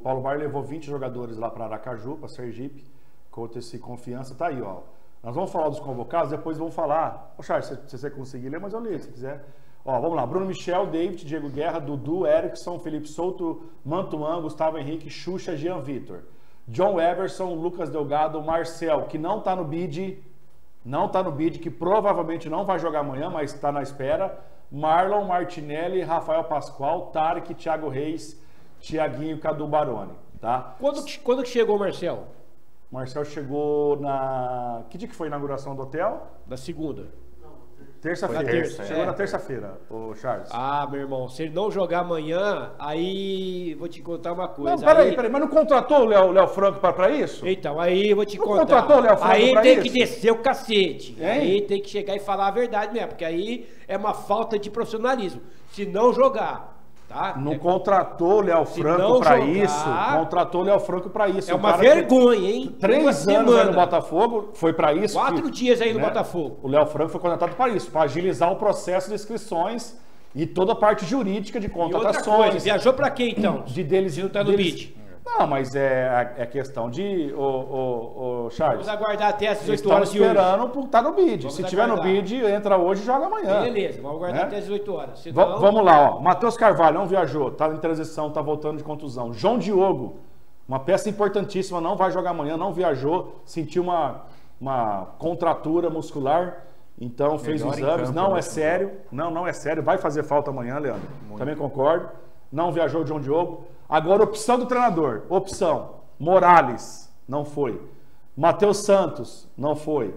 Paulo Baier levou 20 jogadores lá para Aracaju, para Sergipe, contra esse Confiança. Tá aí, ó. Nós vamos falar dos convocados, depois vamos falar. Ô, Charles, se você conseguir ler, mas eu leio, se quiser. Ó, vamos lá. Bruno Michel, David, Diego Guerra, Dudu, Erickson, Felipe Souto, Mantuan, Gustavo Henrique, Xuxa, Jean Vitor. John Everson, Lucas Delgado, Marcel, que não tá no bid, que provavelmente não vai jogar amanhã, mas está na espera. Marlon, Martinelli, Rafael Pascoal, Tarek, Thiago Reis, Thiaguinho, Cadu Baroni, tá? Quando que chegou o Marcel? Marcel chegou na... Que dia que foi a inauguração do hotel? Na segunda. Terça-feira. Chegou na terça-feira, o Charles. Ah, meu irmão, se ele não jogar amanhã, aí vou te contar uma coisa. Não, peraí, mas não contratou o Léo Franco pra isso? Então, aí eu vou te não contar. Contratou o Léo Franco aí pra tem isso? que descer o cacete. Hein? Aí tem que chegar e falar a verdade mesmo, porque aí é uma falta de profissionalismo. Se não jogar, tá? Não contratou o Léo Franco pra isso. Contratou o Léo Franco pra isso. É uma vergonha, hein? 3 anos aí no Botafogo, foi pra isso. 4 dias aí no Botafogo. O Léo Franco foi contratado para isso, para agilizar o processo de inscrições e toda a parte jurídica de contratações. E outra coisa, viajou pra quê então? Se não tá no bid. Não, mas é questão de... Charles, vamos aguardar até as 18 horas de hoje. Estamos esperando por estar no bid. Se tiver no bid, entra hoje e joga amanhã. Beleza, vamos aguardar até as 18 horas. Senão... Vamos lá, ó. Matheus Carvalho não viajou, tá em transição, tá voltando de contusão. João Diogo, uma peça importantíssima, não vai jogar amanhã, não viajou, sentiu uma contratura muscular, então fez os exames, não é sério, não é sério, vai fazer falta amanhã, Leandro. Também concordo. Não viajou o João Diogo. Agora, opção do treinador. Opção. Morales, não foi. Matheus Santos, não foi.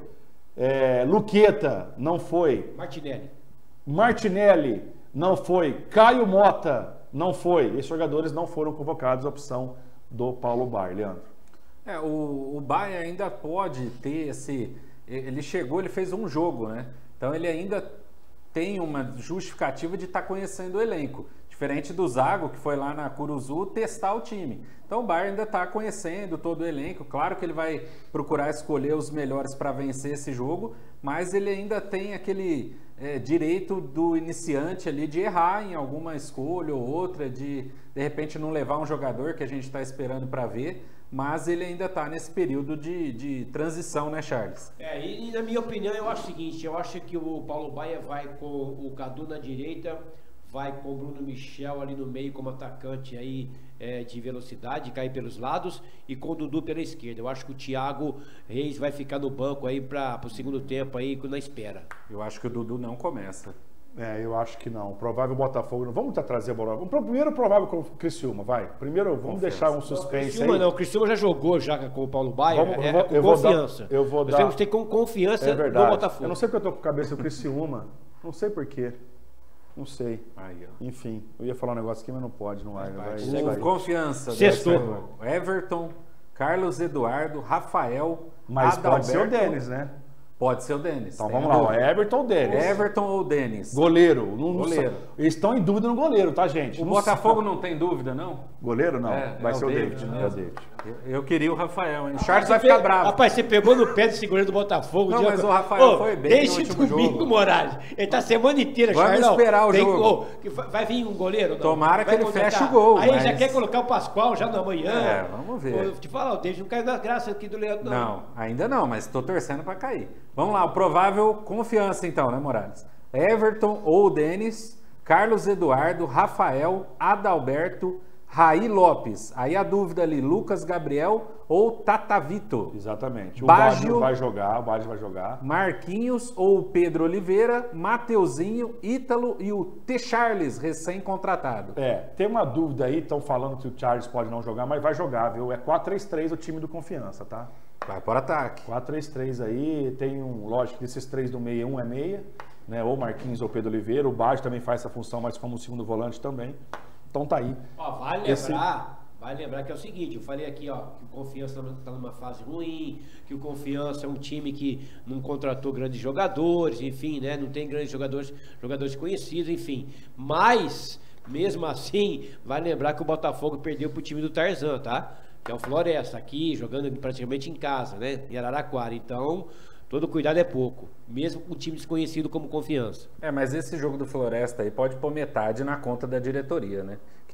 Luqueta, não foi. Martinelli, não foi. Caio Mota, não foi. Esses jogadores não foram convocados, opção do Paulo Baier, Leandro. O Baier ainda pode ter esse... Ele chegou, ele fez um jogo, né? Então ele ainda tem uma justificativa de estar conhecendo o elenco. Diferente do Zago, que foi lá na Curuzu testar o time. Então o Baier ainda está conhecendo todo o elenco. Claro que ele vai procurar escolher os melhores para vencer esse jogo, mas ele ainda tem aquele direito do iniciante ali de errar em alguma escolha ou outra, de repente não levar um jogador que a gente está esperando para ver, mas ele ainda está nesse período de transição, né, Charles? E na minha opinião, eu acho o seguinte, eu acho que o Paulo Baier vai com o Cadu na direita, vai com o Bruno Michel ali no meio como atacante aí, de velocidade, cair pelos lados, e com o Dudu pela esquerda. Eu acho que o Thiago Reis vai ficar no banco aí para o segundo tempo aí, na espera. Eu acho que o Dudu não começa. Eu acho que não. Provável Botafogo. Não vamos trazer a bola. Primeiro provável com o Criciúma, vai. Primeiro vamos deixar um suspense aí. O Criciúma já jogou com o Paulo Baier. Eu confiança. Nós temos que ter confiança no Botafogo. Eu não sei porque eu tô com a cabeça do Criciúma. Não sei porquê. Não sei. Enfim, eu ia falar um negócio aqui, mas não pode, não vai. Confiança. Sextou. Everton, Carlos Eduardo, Rafael, mas Adalberto, pode ser o Denis, né? Pode ser o Denis. Então vamos lá, Everton ou Denis? Everton ou Denis? Goleiro. Goleiro. Eles estão em dúvida no goleiro, tá, gente? O Botafogo não tem dúvida, não? Goleiro, não. Vai ser o David. Né? É o David. Eu queria o Rafael, hein? O Charles vai ficar bravo. Rapaz, você pegou no pé desse goleiro do Botafogo. Não, mas o Rafael foi bem desde no último domingo, Morales. Ele tá a semana inteira, Charles. Vamos esperar o jogo. Vai vir um goleiro? Não? Tomara que ele feche o gol. Aí já quer colocar o Pascoal já na manhã. Vamos ver. Vou te falar, o David não caiu na graça aqui do Leandro, não. Ainda não, mas tô torcendo pra cair. Vamos lá, o provável confiança então, né, Morales? Everton ou Denis, Carlos Eduardo, Rafael, Adalberto, Raí Lopes. Aí a dúvida ali, Lucas Gabriel ou Tatavito? Exatamente. O Baggio vai jogar. Marquinhos ou Pedro Oliveira, Mateuzinho, Ítalo e o T. Charles, recém-contratado. Tem uma dúvida aí, estão falando que o Charles pode não jogar, mas vai jogar, viu? É 4-3-3 o time do Confiança, tá? Vai para ataque. 4-3-3 aí, tem lógico, desses três do meia, um é meia, né? Ou Marquinhos ou Pedro Oliveira. O Baggio também faz essa função, mas como segundo volante também. Então tá aí. Vale lembrar que é o seguinte, eu falei aqui, ó, que o Confiança está numa fase ruim, que o Confiança é um time que não contratou grandes jogadores, enfim, né? Não tem grandes jogadores conhecidos, enfim. Mas, mesmo assim, vale lembrar que o Botafogo perdeu pro time do Tarzan, tá? Que é o Floresta, aqui, jogando praticamente em casa, né? Em Araraquara. Então, todo cuidado é pouco, mesmo com um time desconhecido como Confiança. Mas esse jogo do Floresta aí pode pôr metade na conta da diretoria, né? Que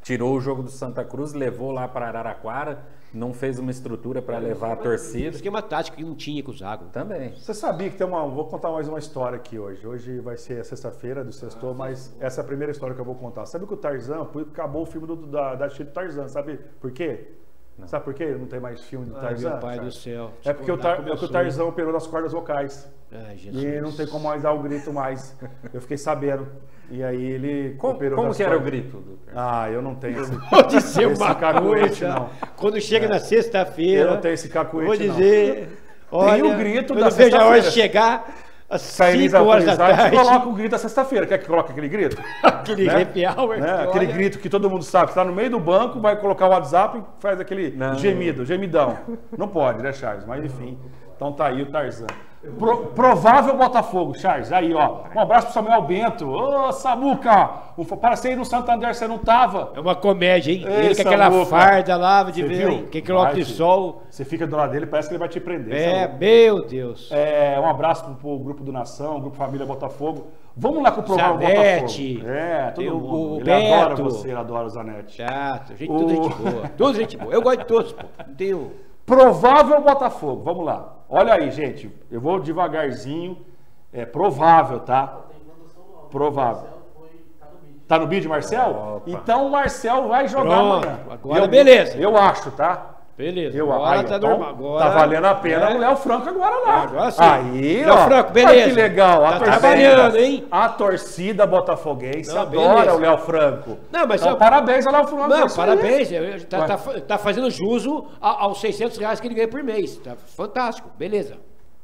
tirou o jogo do Santa Cruz, levou lá para Araraquara, não fez uma estrutura para levar a torcida. Esquema tático que não tinha com o Zago. Também. Você sabia que tem uma... Vou contar mais uma história aqui hoje. Hoje vai ser sexta-feira do Sextou, mas essa é a primeira história que eu vou contar. Sabe que o Tarzan, acabou o filme da Chico Tarzan, sabe por quê? Não. Sabe por quê? Não tem mais filme do Tarzan? Meu pai do céu. É porque o Tarzan operou nas cordas vocais. Ai, Jesus. E não tem como mais dar o grito mais. Eu fiquei sabendo. E aí ele operou Como nas que era o cordas. grito? Ah, eu não tenho esse, Vou dizer esse uma cacuete, coisa. não. Quando chega na sexta-feira, Eu não tenho esse cacuete, vou dizer... Olha, o grito eu da não vejo a hora de sexta-feira. chegar às Se 5 horas da tarde. coloca o grito da sexta-feira. Quer que coloque aquele grito? Aquele Né? happy hour. Né? que Aquele olha, grito que todo mundo sabe. Você tá no meio do banco, vai colocar o WhatsApp e faz aquele gemidão. Não pode, né, Charles? Mas enfim. Então tá aí o Tarzan. Provável Botafogo, Charles. Aí, ó. Um abraço pro Samuel Bento. Ô, Samuca! Para você ir no Santander, você não tava. É uma comédia, hein? Ei, Ele com aquela Samuca. farda lá de Você ver, viu? hein? Que óculos de Vai, sol. Você fica do lado dele, parece que ele vai te prender. É, Samuca. meu Deus. Um abraço pro grupo do Nação, grupo Família Botafogo. Vamos lá com o provável Zanetti. Botafogo. É, todo Tem o mundo. Ele Beto. adora você, ele adora o Zanetti. Chato. Tudo gente boa. Tudo gente boa. Eu gosto de todos, pô. Não tenho... Provável Botafogo, vamos lá. Olha aí, gente, eu vou devagarzinho. É provável, tá? Provável. Tá no bid, Marcel? Opa. Então o Marcel vai jogar Pronto, amanhã. agora beleza. Eu acho, tá? Beleza. Eu Agora acho. tá Então, normal. Agora, tá valendo a pena né? o Léo Franco agora lá. Agora sim. Aí, Léo ó. Franco, Olha beleza. que legal. Tá trabalhando, hein? A torcida botafoguense Não, adora beleza. o Léo Franco. Não, mas então, eu- parabéns ao Léo Franco. Não, isso aí. parabéns. Tá fazendo jus aos R$600 que ele ganha por mês. Tá fantástico. Beleza.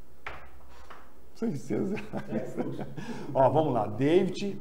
600 reais. Ó, vamos lá. David,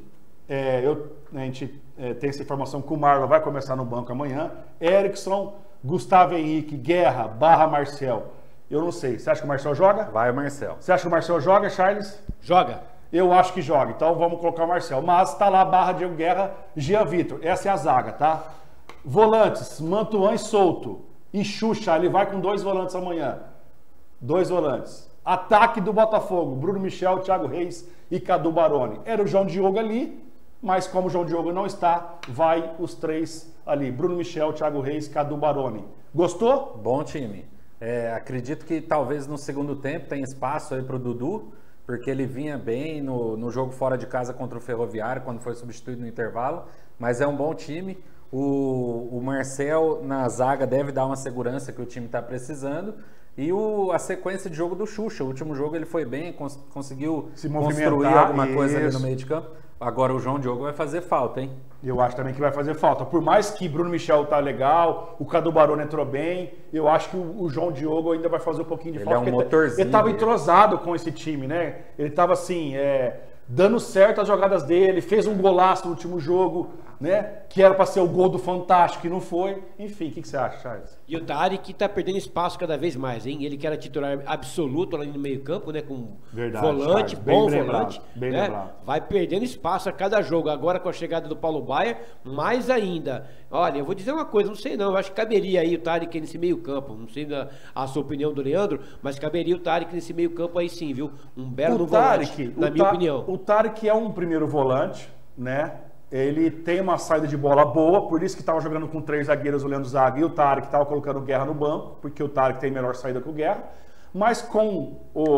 a gente tem essa informação que o Marlon vai começar no banco amanhã. Erickson, Gustavo Henrique, Guerra, Marcel. Eu não sei. Você acha que o Marcel joga? Vai o Marcel. Você acha que o Marcel joga, Charles? Joga. Eu acho que joga. Então vamos colocar o Marcel. Mas tá lá Diego Guerra, Jean Vitor. Essa é a zaga, tá? Volantes, Mantuan e Souto. E Xuxa, ele vai com 2 volantes amanhã. 2 volantes. Ataque do Botafogo, Bruno Michel, Thiago Reis e Cadu Baroni. Era o João Diogo ali, mas como o João Diogo não está, vai os 3 ali. Bruno Michel, Thiago Reis, Cadu Baroni. Gostou? Bom time. Acredito que talvez no segundo tempo tem espaço aí para o Dudu, porque ele vinha bem no jogo fora de casa contra o Ferroviário, quando foi substituído no intervalo, mas é um bom time. O Marcel na zaga deve dar uma segurança que o time está precisando. E a sequência de jogo do Xuxa. O último jogo ele foi bem, conseguiu Se construir movimentar, alguma coisa ali no isso. meio de campo. Agora o João Diogo vai fazer falta, hein? Eu acho também que vai fazer falta. Por mais que Bruno Michel tá legal, o Cadu Baroni entrou bem, eu acho que o João Diogo ainda vai fazer um pouquinho de Ele falta. é um porque motorzinho. Ele tava entrosado com esse time, né? Ele tava assim, dando certo as jogadas dele, fez um golaço no último jogo, né? Que era para ser o gol do Fantástico e não foi. Enfim, o que você acha, Charles? E o Tarek tá perdendo espaço cada vez mais, hein? Ele que era titular absoluto lá no meio-campo, né? Com Verdade, volante, Charles. Bem bom lembrado, volante. bem né? lembrado. Vai perdendo espaço a cada jogo. Agora com a chegada do Paulo Baier, mais ainda. Olha, eu vou dizer uma coisa, não sei não. Eu acho que caberia aí o Tarek nesse meio-campo. Não sei a sua opinião do Leandro, mas caberia o Tarek nesse meio-campo aí sim, viu? Um belo no volante, na minha opinião. O Tarek é um primeiro volante, né? Ele tem uma saída de bola boa, por isso que estava jogando com 3 zagueiros, o Leandro Zaga e o Tarek estava colocando o Guerra no banco, porque o Tarek tem melhor saída que o Guerra. Mas com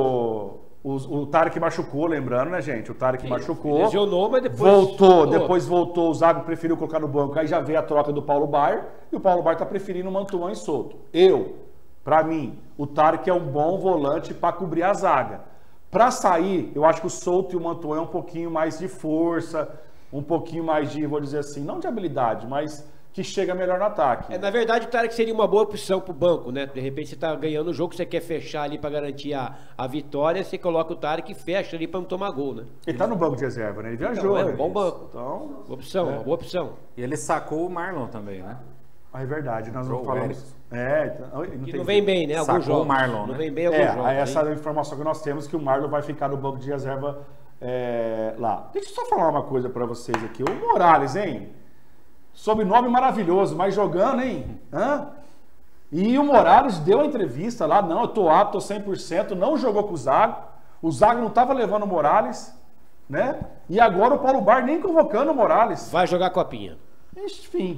o Tarek machucou, lembrando, né, gente? O Tarek machucou. Lesionou, mas depois voltou, depois voltou, o Zago preferiu colocar no banco, aí já veio a troca do Paulo Baier, e o Paulo Baier está preferindo o Mantuan e Souto. Para mim, o Tarek é um bom volante para cobrir a zaga. Para sair, eu acho que o Souto e o Mantuan é um pouquinho mais de força, um pouquinho mais de, vou dizer assim, não de habilidade, mas que chega melhor no ataque. Na verdade, o Tarek seria uma boa opção pro banco, né? De repente você tá ganhando o jogo, você quer fechar ali para garantir a vitória, você coloca o Tarek e fecha ali para não tomar gol, né? Ele tá no banco de reserva, né? Ele viajou. Então, né? bom banco. Então, Boa opção, uma boa opção. E ele sacou o Marlon também, né? é verdade, nós não Entrou o falamos. Que não vem bem, né? Sacou Alguns jogos. o Marlon, Não né? vem bem alguns jogos. Essa hein? é a informação que nós temos, que o Marlon vai ficar no banco de reserva lá. Deixa eu só falar uma coisa para vocês aqui. O Morales, hein? Sobrenome maravilhoso, mas jogando, hein? Hã? E o Morales deu a entrevista lá, não, eu tô apto, tô 100%, não jogou com o Zago. O Zago não tava levando o Morales, né? E agora o Paulo Baier nem convocando o Morales. Vai jogar copinha. Enfim,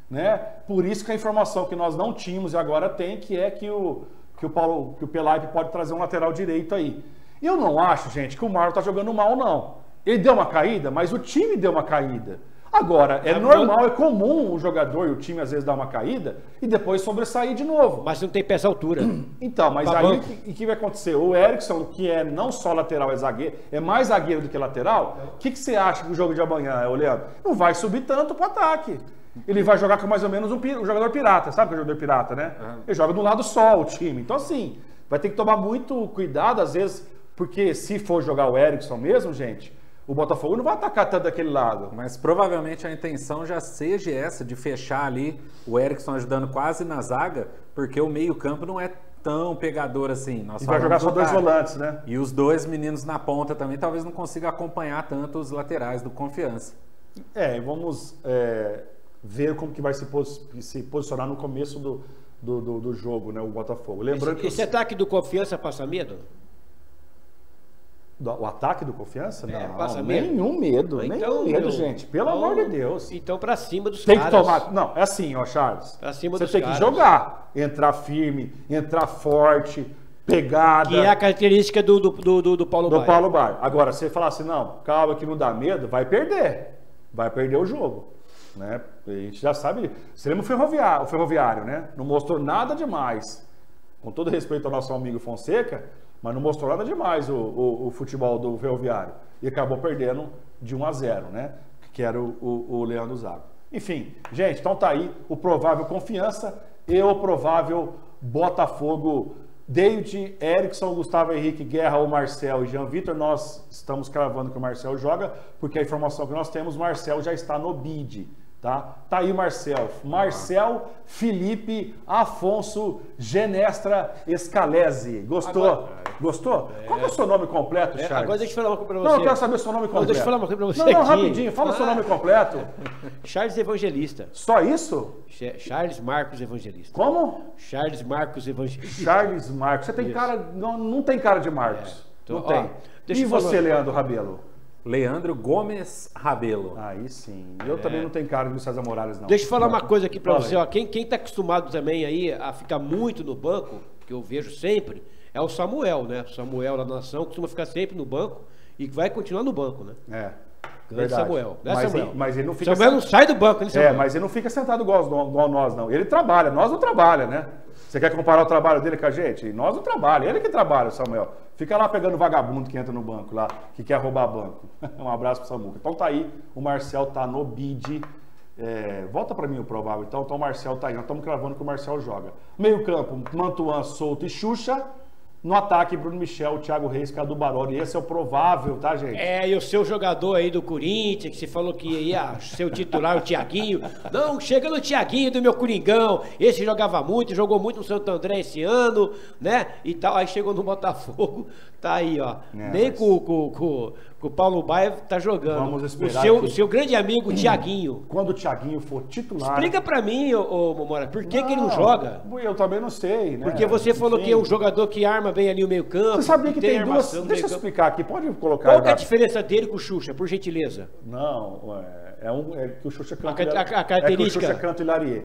né? Por isso que a informação que nós não tínhamos e agora tem, que é que o Pelaipe pode trazer um lateral direito aí. E eu não acho, gente, que o Marlon tá jogando mal, não. Ele deu uma caída, mas o time deu uma caída. Agora, é normal, é comum o jogador e o time às vezes dar uma caída e depois sobressair de novo. Mas não tem peça altura. Então, mas aí o que vai acontecer? O Erikson, que é não só lateral, é zagueiro, é mais zagueiro do que lateral, o que você acha que o jogo de amanhã, Leandro? Não vai subir tanto pro ataque. Ele vai jogar com mais ou menos um jogador pirata, sabe o que é o jogador pirata, né? Ele joga de um lado só o time. Então, assim, vai ter que tomar muito cuidado, às vezes, porque se for jogar o Erikson mesmo, gente, o Botafogo não vai atacar tanto daquele lado. Mas provavelmente a intenção já seja essa, de fechar ali o Erikson ajudando quase na zaga, porque o meio-campo não é tão pegador assim. E vai jogar só dois volantes, né? E os dois meninos na ponta também talvez não consigam acompanhar tanto os laterais do Confiança. Vamos ver como que vai se posicionar no começo do jogo, né? O Botafogo. Lembrando esse ataque do Confiança passa medo? O ataque do Confiança? Não, passa medo? Nenhum medo, gente. Pelo amor de Deus. Então, pra cima dos caras. Tem que tomar... Não, é assim, ó, Charles. Pra cima Você dos tem caras. que jogar. Entrar firme, entrar forte, pegada. Que é a característica do Paulo Baier. Do Paulo Baier. Agora, se você falar assim, não, calma que não dá medo, vai perder. Vai perder o jogo. Né? A gente já sabe... Você lembra o Ferroviário, né? Não mostrou nada demais. Com todo respeito ao nosso amigo Fonseca... Mas não mostrou nada demais o futebol do Ferroviário. E acabou perdendo de 1-0, né? Que era o Leandro Zago. Enfim, gente, então tá aí o provável Confiança e o provável Botafogo. David, Erikson, Gustavo Henrique, Guerra, o Marcel e Jean Vitor. Nós estamos cravando que o Marcel joga, porque a informação que nós temos, o Marcel já está no bid. Tá aí o Marcel. Marcel Felipe Afonso Genestra Escalese. Gostou? Gostou? Qual que é o seu nome completo, Charles? Agora deixa eu falar uma coisa pra você. Não, eu quero saber o seu nome completo. Deixa eu falar uma coisa pra você Não, aqui. rapidinho. Fala o seu nome completo. Charles Evangelista. Só isso? Charles Marcos Evangelista. Como? Charles Marcos Evangelista. Charles Marcos. Você tem cara... Não tem cara de Marcos. Não tem. E você, Leandro Rabelo? Leandro Gomes Rabelo. Aí sim. Eu também não tenho cara de César Morales, não. Deixa eu falar uma coisa aqui pra você. Ó. Quem tá acostumado também aí a ficar muito no banco, que eu vejo sempre, é o Samuel, né? O Samuel da Nação costuma ficar sempre no banco e vai continuar no banco, né? Grande Samuel. Mas ele não fica... Samuel não sai do banco, né, Samuel? Mas ele não fica sentado igual nós, não. Ele trabalha, nós não trabalhamos, né? Você quer comparar o trabalho dele com a gente? Nós não trabalhamos, ele que trabalha, o Samuel. Fica lá pegando vagabundo que entra no banco lá, que quer roubar banco. Um abraço pro Samuca. Então tá aí, o Marcel tá no bid. Volta pra mim o provável. Então o Marcel tá aí, nós estamos cravando que o Marcel joga. Meio campo, Mantuan, Souto e Xuxa. No ataque, Bruno Michel, Thiago Reis, Cadu Baroli. Esse é o provável, tá, gente? E o seu jogador aí do Corinthians, que você falou que ia ser o titular, o Thiaguinho. Não, chega no Thiaguinho do meu Coringão. Esse jogava muito, jogou muito no Santo André esse ano, né? E tal. Aí chegou no Botafogo, tá aí, ó. Nem com o Paulo Baier tá jogando. Vamos esperar. O seu grande amigo, Thiaguinho. Quando o Thiaguinho for titular... Explica pra mim, ô Momora, por que ele não joga? Eu também não sei, né? Porque você falou que é um jogador que arma bem ali o meio campo. Você sabia que tem duas... Deixa eu explicar aqui, pode colocar... Qual que é a diferença dele com o Xuxa, por gentileza? Não, é que o Xuxa canta... A característica... É que o Xuxa canta Hilarie.